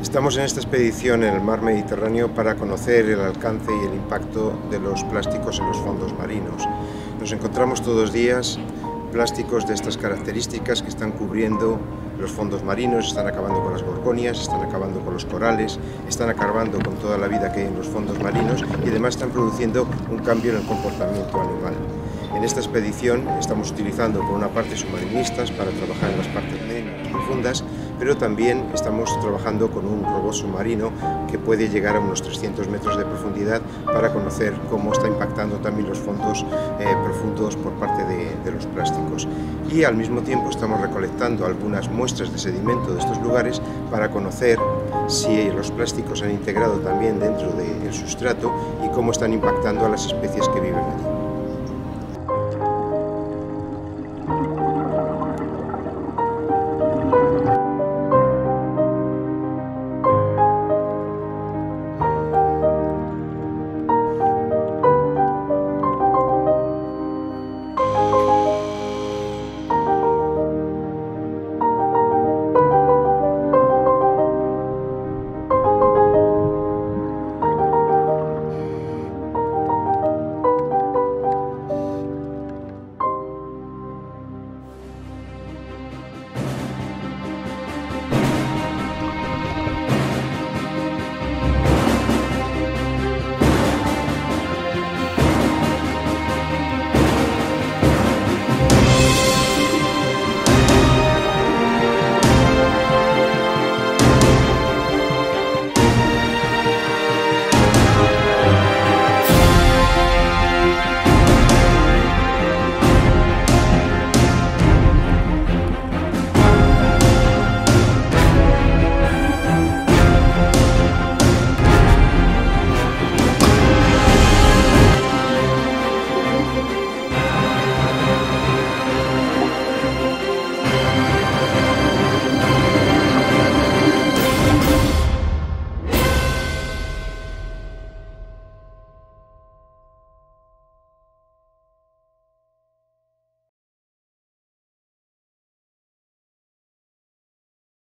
Estamos en esta expedición en el mar Mediterráneo para conocer el alcance y el impacto de los plásticos en los fondos marinos. Nos encontramos todos los días plásticos de estas características que están cubriendo los fondos marinos, están acabando con las gorgonias, están acabando con los corales, están acabando con toda la vida que hay en los fondos marinos y además están produciendo un cambio en el comportamiento animal. En esta expedición estamos utilizando por una parte submarinistas para trabajar en las partes menos profundas, pero también estamos trabajando con un robot submarino que puede llegar a unos 300 metros de profundidad para conocer cómo está impactando también los fondos profundos por parte de los plásticos. Y al mismo tiempo estamos recolectando algunas muestras de sedimento de estos lugares para conocer si los plásticos se han integrado también dentro del sustrato y cómo están impactando a las especies que viven allí.